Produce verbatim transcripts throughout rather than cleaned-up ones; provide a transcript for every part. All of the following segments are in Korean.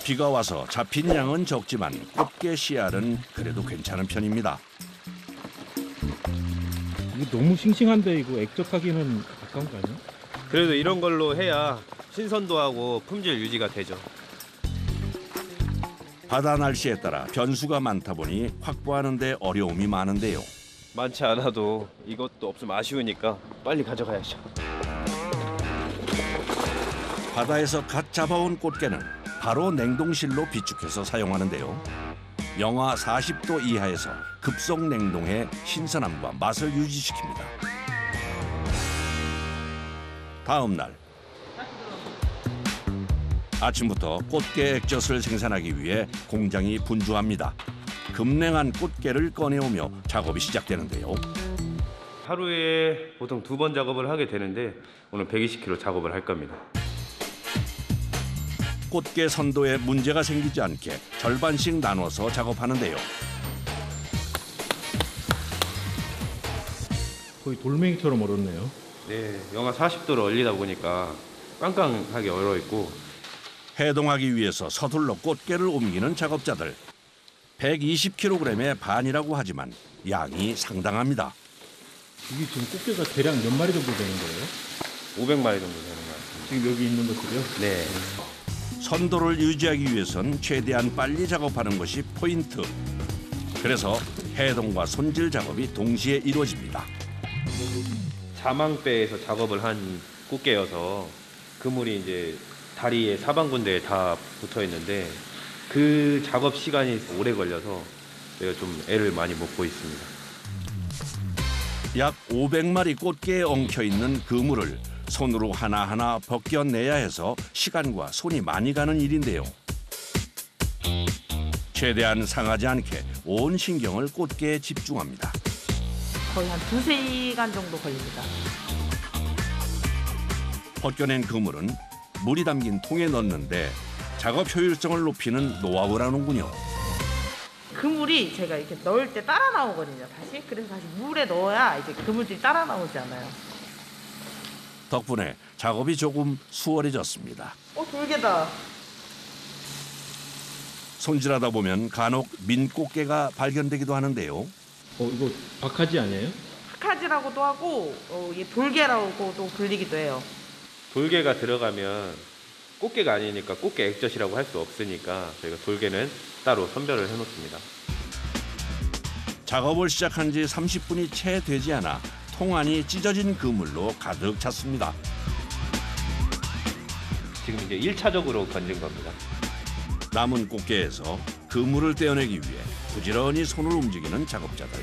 비가 와서 잡힌 양은 적지만 꽃게 씨알은 그래도 괜찮은 편입니다. 이게 너무 싱싱한데 이거 액젓하기는 가까운 거 아니야? 그래도 이런 걸로 해야 신선도하고 품질 유지가 되죠. 바다 날씨에 따라 변수가 많다 보니 확보하는 데 어려움이 많은데요. 많지 않아도 이것도 없으면 아쉬우니까 빨리 가져가야죠. 바다에서 갓 잡아온 꽃게는 바로 냉동실로 비축해서 사용하는데요. 영하 사십 도 이하에서 급속 냉동해 신선함과 맛을 유지시킵니다. 다음 날 아침부터 꽃게 액젓을 생산하기 위해 공장이 분주합니다. 급냉한 꽃게를 꺼내오며 작업이 시작되는데요. 하루에 보통 두 번 작업을 하게 되는데 오늘 백이십 킬로그램 작업을 할 겁니다. 꽃게 선도에 문제가 생기지 않게 절반씩 나눠서 작업하는데요. 거의 돌멩이처럼 얼었네요. 네, 영하 사십 도를 얼리다 보니까 깡깡하게 얼어 있고 해동하기 위해서 서둘러 꽃게를 옮기는 작업자들. 백이십 킬로그램의 반이라고 하지만 양이 상당합니다. 이게 지금 꽃게가 대략 몇 마리 정도 되는 거예요? 오백 마리 정도 되는 것 같습니다. 지금 여기 있는 것들이요? 네. 선도를 유지하기 위해선 최대한 빨리 작업하는 것이 포인트. 그래서 해동과 손질 작업이 동시에 이루어집니다. 자망배에서 작업을 한 꽃게여서 그물이 이제 다리에 사방군데에 다 붙어 있는데 그 작업 시간이 오래 걸려서 제가 좀 애를 많이 먹고 있습니다. 약 오백 마리 꽃게에 엉켜 있는 그물을 손으로 하나하나 벗겨내야 해서 시간과 손이 많이 가는 일인데요. 최대한 상하지 않게 온 신경을 꽃게에 집중합니다. 거의 한 두세 시간 정도 걸립니다. 벗겨낸 그물은 물이 담긴 통에 넣는데 작업 효율성을 높이는 노하우라는군요. 그물이 제가 이렇게 넣을 때 따라 나오거든요. 다시 그래서 다시 물에 넣어야 이제 그물들이 따라 나오지 않아요. 덕분에 작업이 조금 수월해졌습니다. 어 돌게다. 손질하다 보면 간혹 민꽃게가 발견되기도 하는데요. 어 이거 박하지 아니에요? 박하지라고도 하고 어, 이게 돌게라고도 불리기도 해요. 돌게가 들어가면 꽃게가 아니니까 꽃게 액젓이라고 할 수 없으니까 저희가 돌게는 따로 선별을 해놓습니다. 작업을 시작한 지 삼십 분이 채 되지 않아 통 안이 찢어진 그물로 가득 찼습니다. 지금 이제 일 차적으로 건진 겁니다. 남은 꽃게에서 그물을 떼어내기 위해 부지런히 손을 움직이는 작업자들.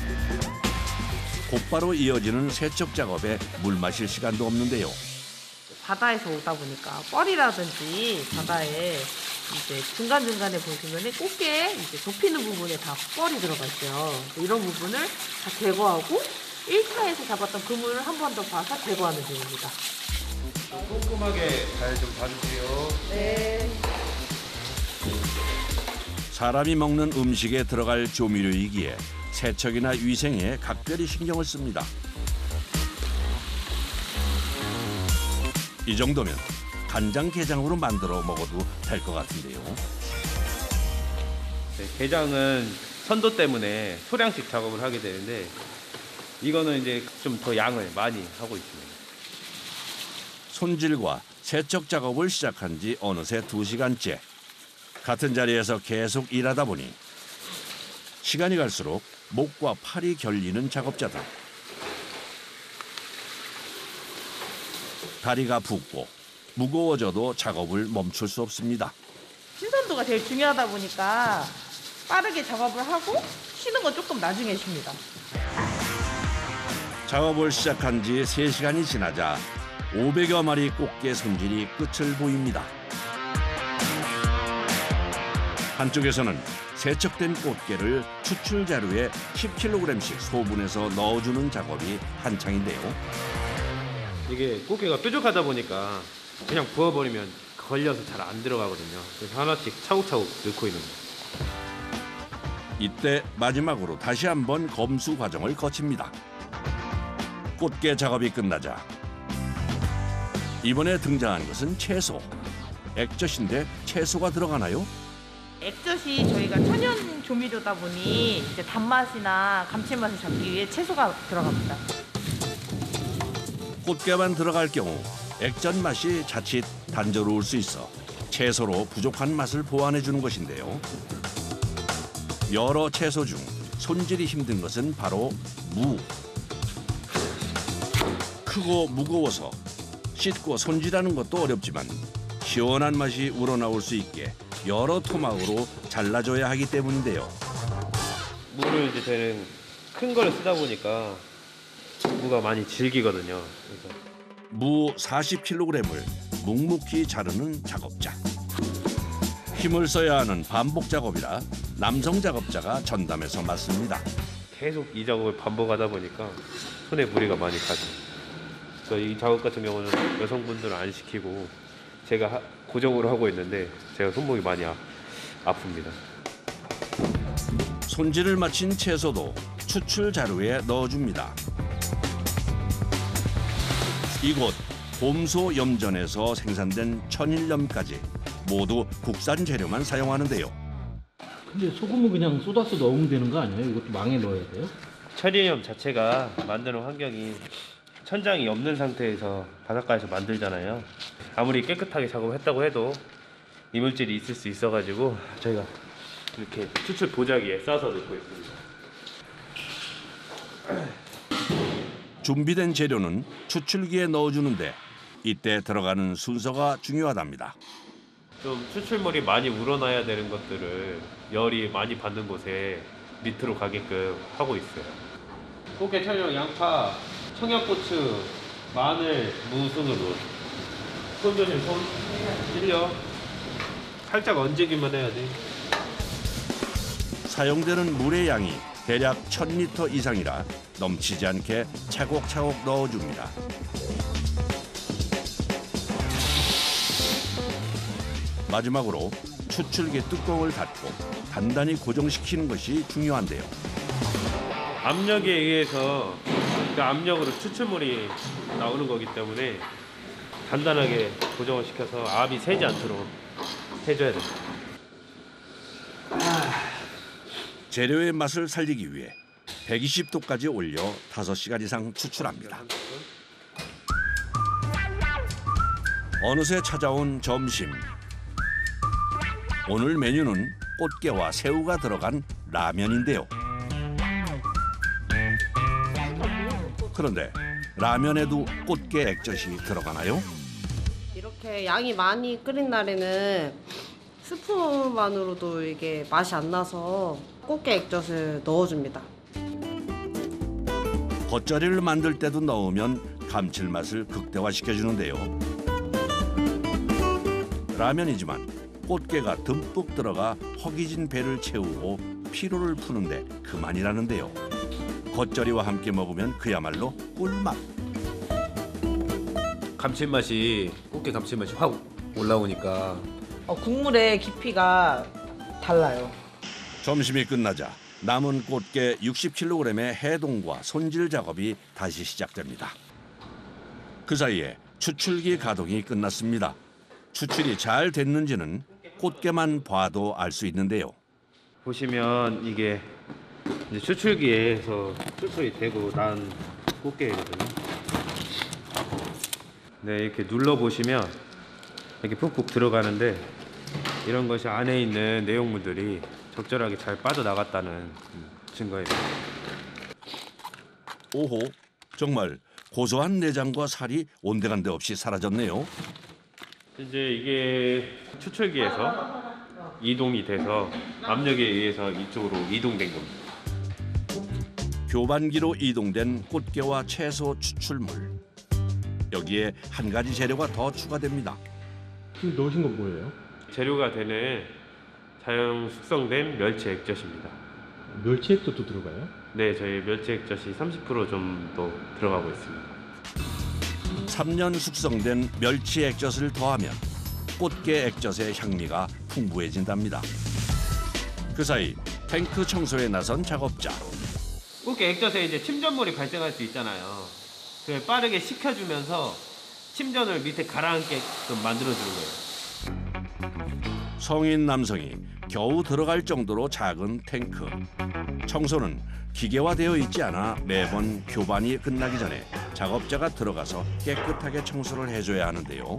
곧바로 이어지는 세척 작업에 물 마실 시간도 없는데요. 바다에서 오다 보니까 뻘이라든지 바다에 이제 중간중간에 보시면 꽃게 이제 접히는 부분에 다 뻘이 들어가 있어요. 이런 부분을 다 제거하고 일 차에서 잡았던 그물을 한 번 더 봐서 제거하는 중입니다. 꼼꼼하게 잘 좀 봐주세요. 네. 사람이 먹는 음식에 들어갈 조미료이기에 세척이나 위생에 각별히 신경을 씁니다. 이 정도면 간장게장으로 만들어 먹어도 될 것 같은데요. 네, 게장은 선도 때문에 소량씩 작업을 하게 되는데 이거는 이제 좀 더 양을 많이 하고 있습니다. 손질과 세척 작업을 시작한 지 어느새 두 시간째. 같은 자리에서 계속 일하다 보니 시간이 갈수록 목과 팔이 결리는 작업자들. 다리가 붓고 무거워져도 작업을 멈출 수 없습니다. 신선도가 제일 중요하다 보니까 빠르게 작업을 하고 쉬는 건 조금 나중에 쉽니다. 작업을 시작한 지 세 시간이 지나자 오백여 마리 꽃게 손질이 끝을 보입니다. 한쪽에서는 세척된 꽃게를 추출 자루에 십 킬로그램씩 소분해서 넣어주는 작업이 한창인데요. 이게 꽃게가 뾰족하다 보니까 그냥 부어버리면 걸려서 잘 안 들어가거든요. 그래서 하나씩 차곡차곡 넣고 있는 거예요. 이때 마지막으로 다시 한번 검수 과정을 거칩니다. 꽃게 작업이 끝나자 이번에 등장한 것은 채소. 액젓인데 채소가 들어가나요? 액젓이 저희가 천연 조미료다 보니 이제 단맛이나 감칠맛을 잡기 위해 채소가 들어갑니다. 꽃게만 들어갈 경우 액젓 맛이 자칫 단조로울 수 있어 채소로 부족한 맛을 보완해 주는 것인데요. 여러 채소 중 손질이 힘든 것은 바로 무. 크고 무거워서 씻고 손질하는 것도 어렵지만 시원한 맛이 우러나올 수 있게 여러 토막으로 잘라줘야 하기 때문인데요. 무를 이제 저는 큰 걸 쓰다 보니까 무가 많이 질기거든요. 그래서 무 사십 킬로그램을 묵묵히 자르는 작업자. 힘을 써야 하는 반복 작업이라 남성 작업자가 전담해서 맡습니다. 계속 이 작업을 반복하다 보니까 손에 무리가 많이 가죠. 그래서 이 작업 같은 경우는 여성분들은 안 시키고 제가 하, 고정으로 하고 있는데 제가 손목이 많이 아, 아픕니다. 손질을 마친 채소도 추출 자루에 넣어줍니다. 이곳 곰소 염전에서 생산된 천일염까지 모두 국산 재료만 사용하는데요. 근데 소금을 그냥 쏟아서 넣으면 되는 거 아니에요? 이것도 망에 넣어야 돼요? 천일염 자체가 만드는 환경이 천장이 없는 상태에서 바닷가에서 만들잖아요. 아무리 깨끗하게 작업을 했다고 해도 이물질이 있을 수 있어가지고 저희가 이렇게 추출 보자기에 싸서 넣고 있습니다. 준비된 재료는 추출기에 넣어주는데 이때 들어가는 순서가 중요하답니다. 좀 추출물이 많이 우러나야 되는 것들을 열이 많이 받는 곳에 밑으로 가게끔 하고 있어요. 꽃게, 철령, 양파, 청양고추, 마늘, 무 순으로 손 조심, 손 찔려. 살짝 얹기만 해야 돼. 사용되는 물의 양이 대략 천 리터 이상이라 넘치지 않게 차곡차곡 넣어줍니다. 마지막으로 추출기 뚜껑을 닫고 단단히 고정시키는 것이 중요한데요. 압력에 의해서 그 압력으로 추출물이 나오는 거기 때문에 단단하게 고정을 시켜서 압이 새지 않도록 해줘야 됩니다. 재료의 맛을 살리기 위해 백이십 도까지 올려 다섯 시간 이상 추출합니다. 어느새 찾아온 점심. 오늘 메뉴는 꽃게와 새우가 들어간 라면인데요. 그런데 라면에도 꽃게 액젓이 들어가나요? 이렇게 양이 많이 끓인 날에는 스프만으로도 이게 맛이 안 나서 꽃게 액젓을 넣어줍니다. 겉절이를 만들 때도 넣으면 감칠맛을 극대화시켜주는데요. 라면이지만 꽃게가 듬뿍 들어가 허기진 배를 채우고 피로를 푸는데 그만이라는데요. 겉절이와 함께 먹으면 그야말로 꿀맛. 감칠맛이 꽃게 감칠맛이 확 올라오니까 어, 국물의 깊이가 달라요. 점심이 끝나자 남은 꽃게 육십 킬로그램의 해동과 손질 작업이 다시 시작됩니다. 그 사이에 추출기 가동이 끝났습니다. 추출이 잘 됐는지는 꽃게만 봐도 알 수 있는데요. 보시면 이게 이제 추출기에서 추출이 되고 난 꽃게거든요. 네, 이렇게 눌러 보시면 이렇게 푹푹 들어가는데 이런 것이 안에 있는 내용물들이 적절하게 잘 빠져나갔다는 증거예요. 오호, 정말 고소한 내장과 살이 온데간데 없이 사라졌네요. 이제 이게 추출기에서 이동이 돼서 압력에 의해서 이쪽으로 이동된 겁니다. 교반기로 이동된 꽃게와 채소 추출물. 여기에 한 가지 재료가 더 추가됩니다. 지금 넣으신 건 뭐예요? 재료가 되는 자연 숙성된 멸치 액젓입니다. 멸치 액젓도 들어가요? 네, 저희 멸치 액젓이 삼십 퍼센트 좀 더 들어가고 있습니다. 삼 년 숙성된 멸치 액젓을 더하면 꽃게 액젓의 향미가 풍부해진답니다. 그 사이 탱크 청소에 나선 작업자. 꽃게 액젓에 이제 침전물이 발생할 수 있잖아요. 그걸 빠르게 식혀주면서 침전을 밑에 가라앉게끔 만들어주는 거예요. 성인 남성이 겨우 들어갈 정도로 작은 탱크. 청소는 기계화되어 있지 않아 매번 교반이 끝나기 전에 작업자가 들어가서 깨끗하게 청소를 해줘야 하는데요.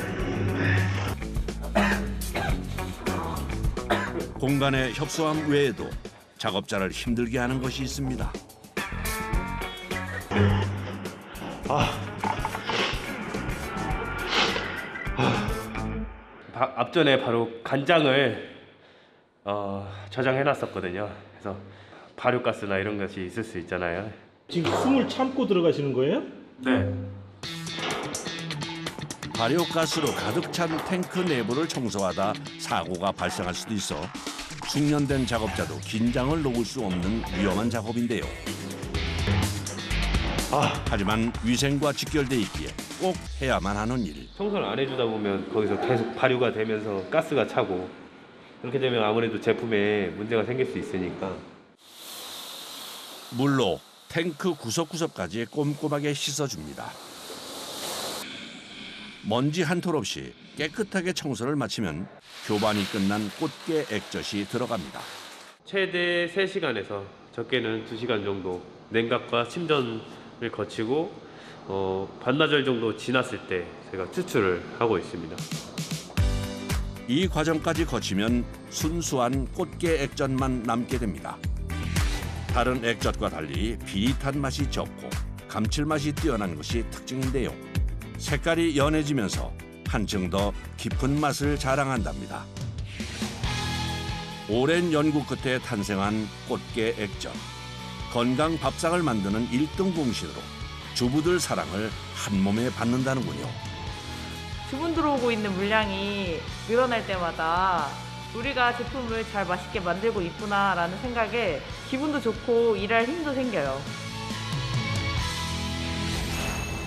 공간의 협소함 외에도 작업자를 힘들게 하는 것이 있습니다. 바, 앞전에 바로 간장을 어, 저장해놨었거든요. 그래서 발효가스나 이런 것이 있을 수 있잖아요. 지금 숨을 참고 들어가시는 거예요? 네. 발효가스로 가득 찬 탱크 내부를 청소하다 사고가 발생할 수도 있어 숙련된 작업자도 긴장을 놓을 수 없는 위험한 작업인데요. 하지만 위생과 직결돼 있기에 꼭 해야만 하는 일. 청소를 안 해주다 보면 거기서 계속 발효가 되면서 가스가 차고 그렇게 되면 아무래도 제품에 문제가 생길 수 있으니까. 물로 탱크 구석구석까지 꼼꼼하게 씻어줍니다. 먼지 한 톨 없이 깨끗하게 청소를 마치면 교반이 끝난 꽃게 액젓이 들어갑니다. 최대 세 시간에서 적게는 두 시간 정도 냉각과 침전을 거치고 어, 반나절 정도 지났을 때 제가 추출을 하고 있습니다. 이 과정까지 거치면 순수한 꽃게 액젓만 남게 됩니다. 다른 액젓과 달리 비릿한 맛이 적고 감칠맛이 뛰어난 것이 특징인데요. 색깔이 연해지면서 한층 더 깊은 맛을 자랑한답니다. 오랜 연구 끝에 탄생한 꽃게 액젓. 건강 밥상을 만드는 일 등 공신으로 주부들 사랑을 한 몸에 받는다는군요. 주문 들어오고 있는 물량이 늘어날 때마다 우리가 제품을 잘 맛있게 만들고 있구나라는 생각에 기분도 좋고 일할 힘도 생겨요.